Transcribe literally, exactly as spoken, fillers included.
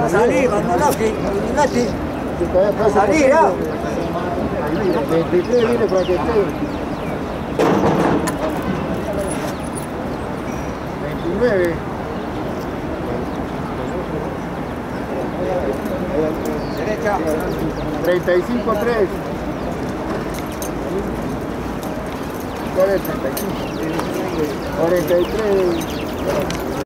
a salir, Bandolaki, Bandolaki. Va a salir, ¿ah? veintitrés viene para que esté. veintinueve. Derecha. treinta y cinco tres. ¿Cuál es treinta y cinco? cuarenta y tres.